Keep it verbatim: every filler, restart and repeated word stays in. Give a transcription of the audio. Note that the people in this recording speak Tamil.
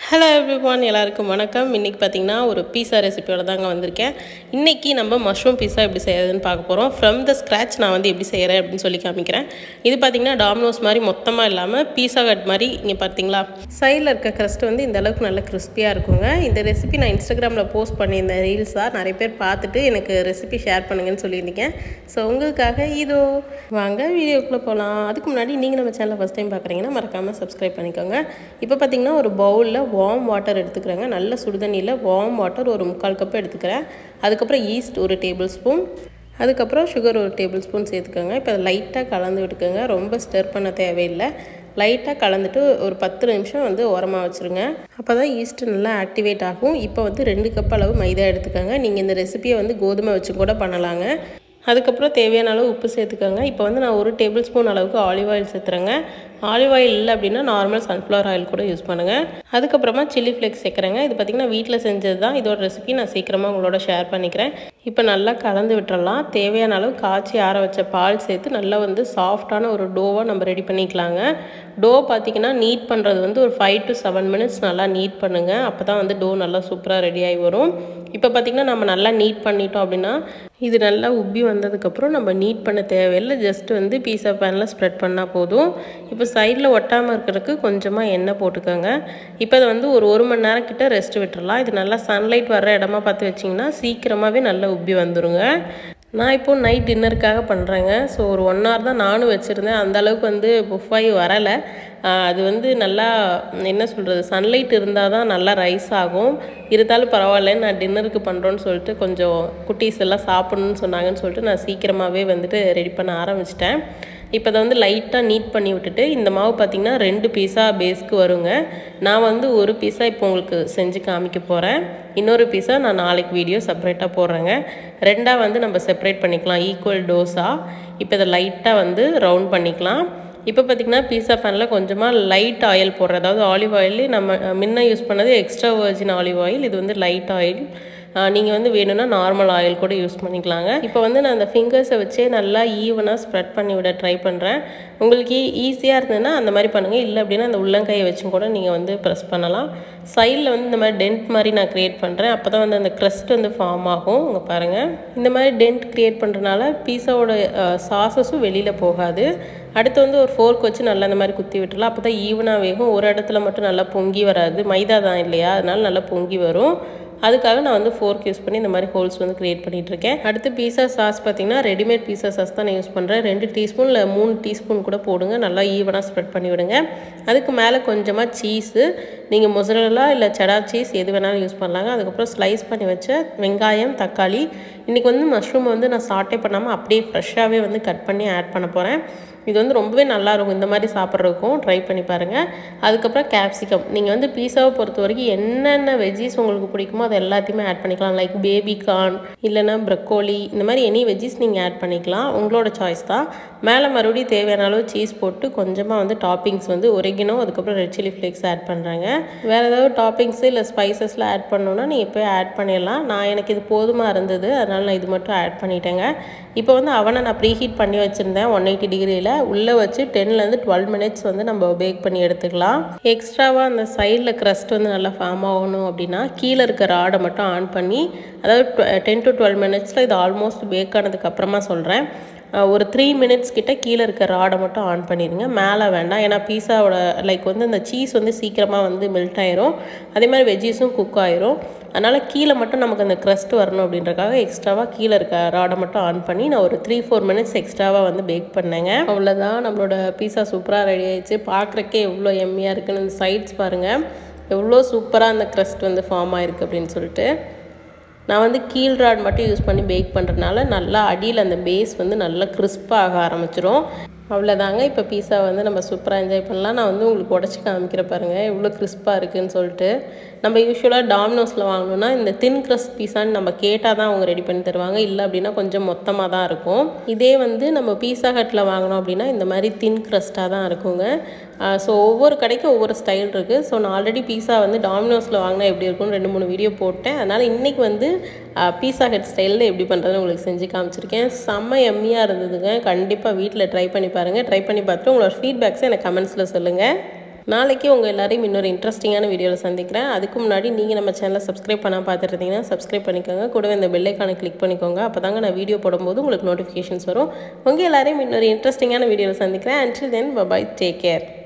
Hello everyone, எல்லாருக்கும் வணக்கம். இன்னைக்கு பாத்தீங்கன்னா ஒரு பீஸா ரெசிபியோட தாங்க வந்திருக்கேன். இன்னைக்கு நம்ம மஷ்ரூம் பீஸா எப்படி செய்யறதுன்னு பார்க்க போறோம். From the scratch நான் வந்து எப்படி செய்யறேன் அப்படினு சொல்லி காமிக்கிறேன். இது பாத்தீங்கன்னா டாமினோஸ் மாதிரி மொத்தமா இல்லாம பீஸா கட் மாதிரி இங்க பாத்தீங்களா? சைடுல இருக்க crust வந்து இந்த அளவுக்கு நல்ல கிறிஸ்பியா இருக்குங்க. இந்த ரெசிபி நான் Instagramல போஸ்ட் பண்ணியிருந்தேன் ரீல்ஸா. நிறைய பேர் பார்த்துட்டு எனக்கு ரெசிபி ஷேர் பண்ணுங்கன்னு சொல்லியிருந்தீங்க. சோ உங்களுக்காக இதோ வாங்க வீடியோக்குள்ள போலாம். அதுக்கு முன்னாடி நீங்க நம்ம சேனலை ஃபர்ஸ்ட் டைம் பார்க்கறீங்கன்னா மறக்காம Subscribe பண்ணிக்கோங்க. இப்போ பாத்தீங்கன்னா ஒரு பவுல்ல warm water எடுத்துக்கறேங்க. நல்ல சுடு தண்ணியில warm water ஒரு முக்கால் கப் எடுத்துக்கறேன். அதுக்கு அப்புறம் yeast ஒரு டேபிள்ஸ்பூன், அதுக்கு அப்புறம் sugar ஒரு டேபிள்ஸ்பூன் சேர்த்துக்கங்க. இப்போ லைட்டா கலந்து விட்டுக்கங்க. ரொம்ப ஸ்டிர் பண்ண தேவையில்லை. லைட்டா கலந்துட்டு ஒரு பத்து நிமிஷம் வந்து ஓரமா வச்சிருங்க. அப்பதான் yeast நல்லா ஆக்டிவேட் ஆகும். இப்போ வந்து ரெண்டு கப் அளவு மைதா எடுத்துக்கங்க. நீங்க இந்த ரெசிபியை வந்து கோதுமை வச்சு கூட பண்ணலாங்க. அதுக்கு அப்புறம் தேவையான அளவு உப்பு சேர்த்துக்கங்க. இப்போ வந்து நான் ஒரு டேபிள்ஸ்பூன் அளவுக்கு ஆலிவ் ஆயில் சேர்த்துறேங்க. ஆலிவ் ஆயில் இல்லை அப்படின்னா நார்மல் சன்ஃப்ளவர் ஆயில் கூட யூஸ் பண்ணுங்க. அதுக்கப்புறமா சில்லி ஃப்ளேக்ஸ் சேர்க்குறேங்க. இது பார்த்தீங்கன்னா வீட்டில் செஞ்சது தான். இதோட ரெசிபி நான் சீக்கிரமாக உங்களோட ஷேர் பண்ணிக்கிறேன். இப்போ நல்லா கலந்து விட்டுறலாம். தேவையான அளவு காய்ச்சி ஆற வச்ச பால் சேர்த்து நல்லா வந்து சாஃப்டான ஒரு டோவாக நம்ம ரெடி பண்ணிக்கலாங்க. டோ பார்த்தீங்கன்னா நீட் பண்ணுறது வந்து ஒரு ஃபைவ் டு செவன் மினிட்ஸ் நல்லா நீட் பண்ணுங்க. அப்போ தான் வந்து டோ நல்லா சூப்பராக ரெடி ஆகி வரும். இப்போ பார்த்தீங்கன்னா நம்ம நல்லா நீட் பண்ணிட்டோம் அப்படின்னா இது நல்லா உப்பி வந்ததுக்கப்புறம் நம்ம நீட் பண்ண தேவையில்லை. ஜஸ்ட் வந்து பீஸா பேனில் ஸ்ப்ரெட் பண்ணால் போதும். இப்போ சைடில் ஒட்டாமல் இருக்கிறதுக்கு கொஞ்சமாக எண்ணெய் போட்டுக்கோங்க. இப்போ அதை வந்து ஒரு ஒரு மணி நேரம் கிட்ட ரெஸ்ட் விட்டுறலாம். இது நல்லா சன்லைட் வர்ற இடமா பார்த்து வச்சிங்கன்னா சீக்கிரமாகவே நல்லா உப்பி வந்துருங்க. நான் இப்போது நைட் டின்னருக்காக பண்ணுறேங்க. ஸோ ஒரு ஒன் ஹவர் தான் நானும் வச்சுருந்தேன். அந்தளவுக்கு வந்து புஃபாகி வரலை. அது வந்து நல்லா என்ன சொல்கிறது, சன்லைட் இருந்தால் தான் நல்லா ரைஸ் ஆகும். இருந்தாலும் பரவாயில்ல, நான் டின்னருக்கு பண்ணுறோன்னு சொல்லிட்டு கொஞ்சம் குட்டீஸ் எல்லாம் சாப்பிட்ணுன்னு சொன்னாங்கன்னு சொல்லிட்டு நான் சீக்கிரமாகவே வந்துட்டு ரெடி பண்ண ஆரம்பிச்சிட்டேன். இப்போ அதை வந்து லைட்டாக நீட் பண்ணி விட்டுட்டு இந்த மாவு பார்த்திங்கன்னா ரெண்டு பீஸா பேஸ்க்கு வருங்க. நான் வந்து ஒரு பீஸா இப்போ உங்களுக்கு செஞ்சு காமிக்க போகிறேன். இன்னொரு பீஸா நான் நாளைக்கு வீடியோ செப்பரேட்டாக போடுறேங்க. ரெண்டாக வந்து நம்ம செப்பரேட் பண்ணிக்கலாம் ஈக்குவல் டோஸா. இப்போ இதை லைட்டாக வந்து ரவுண்ட் பண்ணிக்கலாம். இப்போ பார்த்திங்கன்னா பீஸா பேனில் கொஞ்சமாக லைட் ஆயில் போடுறேன். அதாவது ஆலிவ் ஆயில் நம்ம முன்ன யூஸ் பண்ணது எக்ஸ்ட்ரா வர்ஜின் ஆலிவ் ஆயில். இது வந்து லைட் ஆயில். நீங்கள் வந்து வேணும்னா நார்மல் ஆயில் கூட யூஸ் பண்ணிக்கலாங்க. இப்போ வந்து நான் அந்த ஃபிங்கர்ஸை வச்சே நல்லா ஈவனாக ஸ்ப்ரெட் பண்ணி விட ட்ரை பண்ணுறேன். உங்களுக்கு ஈஸியாக இருந்ததுன்னா அந்த மாதிரி பண்ணுங்கள். இல்லை அப்படின்னா அந்த உள்ளங்கையை வச்சும் கூட நீங்கள் வந்து ப்ரெஸ் பண்ணலாம். சைடில் வந்து இந்த மாதிரி டென்ட் மாதிரி நான் க்ரியேட் பண்ணுறேன். அப்போ தான் வந்து அந்த க்ரஸ்ட் வந்து ஃபார்ம் ஆகும். இங்கே பாருங்கள், இந்த மாதிரி டென்ட் க்ரியேட் பண்ணுறதுனால பீஸாவோட சாஸஸும் வெளியில் போகாது. அடுத்து வந்து ஒரு ஃபோர்க் வச்சு நல்லா இந்த மாதிரி குத்தி விட்டுலாம். அப்போ தான் ஈவனாக வேகும். ஒரு இடத்துல மட்டும் நல்லா பொங்கி வராது. மைதா தான் இல்லையா, அதனால நல்லா பொங்கி வரும். அதுக்காக நான் வந்து ஃபோர்க் யூஸ் பண்ணி இந்த மாதிரி ஹோல்ஸ் வந்து க்ரியேட் பண்ணிகிட்ருக்கேன். அடுத்து பீஸா சாஸ் பார்த்திங்கன்னா ரெடிமேட் பீஸா சாஸ் தான் நான் யூஸ் பண்ணுறேன். ரெண்டு டீஸ்பூன் இல்லை மூணு டீஸ்பூன் கூட போடுங்க. நல்லா ஈவனாக ஸ்ப்ரெட் பண்ணி விடுங்க. அதுக்கு மேலே கொஞ்சமாக சீஸு, நீங்கள் மொசரல்லா இல்லை செடார் சீஸ் எது வேணாலும் யூஸ் பண்ணலாங்க. அதுக்கப்புறம் ஸ்லைஸ் பண்ணி வச்ச வெங்காயம், தக்காளி. இன்றைக்கி வந்து மஷ்ரூம் வந்து நான் சாட்டே பண்ணாமல் அப்படியே ஃப்ரெஷ்ஷாகவே வந்து கட் பண்ணி ஆட் பண்ண போகிறேன். இது வந்து ரொம்பவே நல்லாயிருக்கும். இந்த மாதிரி சாப்பிட்றதுக்கும் ட்ரை பண்ணி பாருங்கள். அதுக்கப்புறம் கேப்சிகம். நீங்கள் வந்து பீஸாவை பொறுத்த வரைக்கும் என்னென்ன வெஜ்ஜீஸ் உங்களுக்கு பிடிக்குமோ அது எல்லாத்தையுமே ஆட் பண்ணிக்கலாம். லைக் பேபி கார்ன் இல்லைன்னா ப்ரக்கோலி, இந்த மாதிரி எனி வெஜ்ஜீஸ் நீங்கள் ஆட் பண்ணிக்கலாம். உங்களோட சாய்ஸ் தான். மேலே மறுபடியும் தேவையான அளவு சீஸ் போட்டு கொஞ்சமாக வந்து டாப்பிங்ஸ் வந்து ஒரிகினோ, அதுக்கப்புறம் ரெட் சில்லி ஃப்ளேக்ஸ் ஆட் பண்ணுறாங்க. வேறு ஏதாவது டாப்பிங்ஸு இல்லை ஸ்பைசஸில் ஆட் பண்ணணுன்னா நீங்கள் இப்போ ஆட் பண்ணிடலாம். நான் எனக்கு இது போதுமாக இருந்தது, அதனால் நான் இது மட்டும் ஆட் பண்ணிட்டேங்க. இப்போ வந்து அவனை நான் ப்ரீ ஹீட் பண்ணி வச்சுருந்தேன் ஒன் எயிட்டி டிகிரியில். உள்ளே வச்சு டென்லேருந்து டுவெல் மினிட்ஸ் வந்து நம்ம பேக் பண்ணி எடுத்துக்கலாம். எக்ஸ்ட்ராவாக அந்த சைடில் க்ரஸ்ட் வந்து நல்லா ஃபார்ம் ஆகணும் அப்படின்னா கீழே இருக்க ராடை மட்டும் ஆன் பண்ணி, அதாவது டென் டு டுவெல் மினிட்ஸில் இது ஆல்மோஸ்ட் பேக் ஆனதுக்கு அப்புறமா சொல்கிறேன். ஒரு த்ரீ மினிட்ஸ் கிட்ட கீழே இருக்க ராடை மட்டும் ஆன் பண்ணிடுங்க. மேலே வேண்டாம். ஏன்னா பீஸாவோட லைக் வந்து அந்த சீஸ் வந்து சீக்கிரமாக வந்து மெல்ட் ஆயிரும். அதே மாதிரி வெஜ்ஜீஸும் குக் ஆயிரும். அதனால் கீழே மட்டும் நமக்கு அந்த க்ரஸ்ட் வரணும் அப்படின்றக்காக எக்ஸ்ட்ராவாக கீழே இருக்க ராடை மட்டும் ஆன் பண்ணி நான் ஒரு த்ரீ ஃபோர் மினிட்ஸ் எக்ஸ்ட்ராவாக வந்து பேக் பண்ணேங்க. அவ்வளோதான், நம்மளோட பீஸா சூப்பராக ரெடி ஆயிடுச்சு. பார்க்குறக்கே எவ்வளோ எம்மியாக இருக்குன்னு இந்த சைட்ஸ் பாருங்கள், எவ்வளோ சூப்பராக அந்த க்ரஸ்ட் வந்து ஃபார்ம் ஆயிருக்கு அப்படின்னு சொல்லிட்டு. நான் வந்து கீழ் ராட் மட்டும் யூஸ் பண்ணி பேக் பண்ணுறதுனால நல்லா அடியில் அந்த பேஸ் வந்து நல்லா கிறிஸ்பாக ஆக ஆரம்பிச்சிரும். அவ்வளோதாங்க. இப்போ பீஸா வந்து நம்ம சூப்பராக என்ஜாய் பண்ணலாம். நான் வந்து உங்களுக்கு உடச்சி காமிக்கிற பாருங்கள் எவ்வளோ கிறிஸ்பாக இருக்குதுன்னு சொல்லிட்டு. நம்ம யூஸ்வலாக டாமினோஸில் வாங்கணுன்னா இந்த தின் க்ரஸ்ட் பீஸான்னு நம்ம கேட்டால் தான் அவங்க ரெடி பண்ணி தருவாங்க. இல்லை அப்படின்னா கொஞ்சம் மொத்தமாக தான் இருக்கும். இதே வந்து நம்ம பீஸா ஹட்டில் வாங்கினோம் அப்படின்னா இந்த மாதிரி தின் க்ரஸ்ட்டாக தான் இருக்குங்க. ஸோ ஒவ்வொரு கடைக்கும் ஒவ்வொரு ஸ்டைல் இருக்குது. ஸோ நான் ஆல்ரெடி பீஸா வந்து டாமினோஸில் வாங்கினா எப்படி இருக்கும்னு ரெண்டு மூணு வீடியோ போட்டேன். அதனால் இன்றைக்கி வந்து பீஸா ஹட் ஸ்டைலில் எப்படி பண்ணுறதுன்னு உங்களுக்கு செஞ்சு காமிச்சிருக்கேன். செம்ம எம்மியாக இருந்ததுங்க. கண்டிப்பாக வீட்டில் ட்ரை பண்ணி பாருங்கள். ட்ரை பண்ணி பார்த்துட்டு உங்களோட ஃபீட்பேக்ஸை எனக்கு கமெண்ட்ஸில் சொல்லுங்கள். நாளைக்கு உங்கள் எல்லாரையும் இன்னொரு இன்ட்ரெஸ்டிங்கான வீடியோவில் சந்திக்கிறேன். அதுக்கு முன்னாடி நீங்கள் நம்ம சேனலை சப்ஸ்கிரைப் பண்ணால் பார்த்துட்டு இருந்தீங்கன்னா சப்ஸ்கிரைப் பண்ணிக்கோங்க. கூடவே இந்த பெல் ஐக்கானை கிளிக் பண்ணிக்கோங்க. அப்போ தாங்க நான் வீடியோ போடும்போது உங்களுக்கு நோட்டிஃபிகேஷன்ஸ் வரும். உங்கள் எல்லாரையும் இன்னொரு இன்ட்ரெஸ்டிங்கான வீடியோவில் சந்திக்கிறேன். Until then, bye bye, take care.